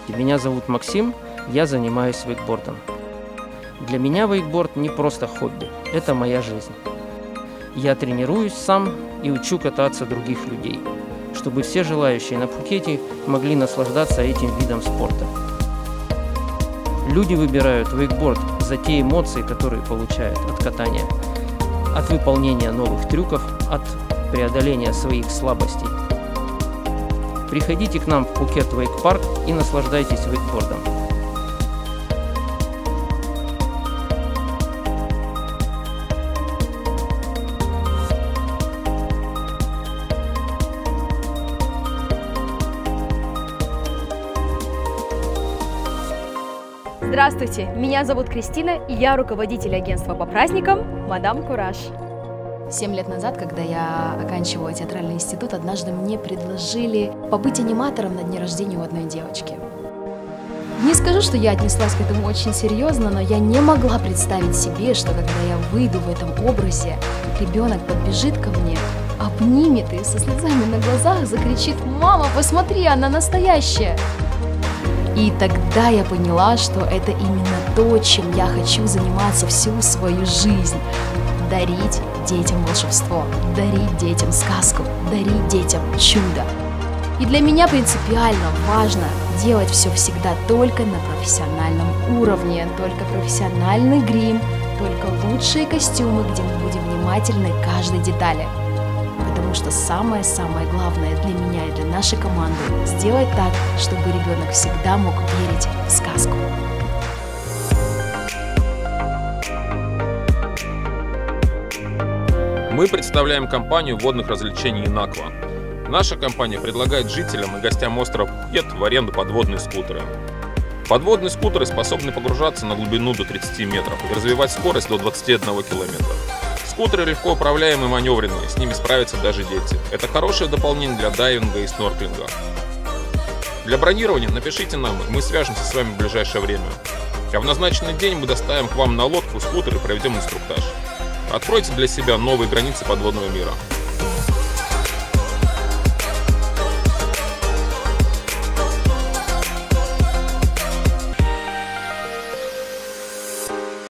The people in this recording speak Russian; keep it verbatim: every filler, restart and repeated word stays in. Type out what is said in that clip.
Меня зовут Максим, я занимаюсь вейкбордом. Для меня вейкборд не просто хобби, это моя жизнь. Я тренируюсь сам и учу кататься других людей, чтобы все желающие на Пхукете могли наслаждаться этим видом спорта. Люди выбирают вейкборд за те эмоции, которые получают от катания, от выполнения новых трюков, от преодоления своих слабостей. Приходите к нам в Пхукет Вейк-парк и наслаждайтесь вейкбордом. Здравствуйте, меня зовут Кристина, и я руководитель агентства по праздникам «Мадам Кураж». Семь лет назад, когда я оканчивала театральный институт, однажды мне предложили побыть аниматором на дне рождения у одной девочки. Не скажу, что я отнеслась к этому очень серьезно, но я не могла представить себе, что когда я выйду в этом образе, ребенок подбежит ко мне, обнимет и со слезами на глазах закричит: «Мама, посмотри, она настоящая!» И тогда я поняла, что это именно то, чем я хочу заниматься всю свою жизнь. Дарить детям волшебство, дарить детям сказку, дарить детям чудо. И для меня принципиально важно делать все всегда только на профессиональном уровне, только профессиональный грим, только лучшие костюмы, где мы будем внимательны к каждой детали. Потому что самое-самое главное для меня и для нашей команды – сделать так, чтобы ребенок всегда мог верить в сказку. Мы представляем компанию водных развлечений «Инаква». Наша компания предлагает жителям и гостям острова Пхукет в аренду подводные скутеры. Подводные скутеры способны погружаться на глубину до тридцати метров и развивать скорость до двадцати одного километра. Скутеры легко управляемые и маневренные, с ними справятся даже дети. Это хорошее дополнение для дайвинга и снорклинга. Для бронирования напишите нам, и мы свяжемся с вами в ближайшее время. А в назначенный день мы доставим к вам на лодку скутер и проведем инструктаж. Откройте для себя новые границы подводного мира.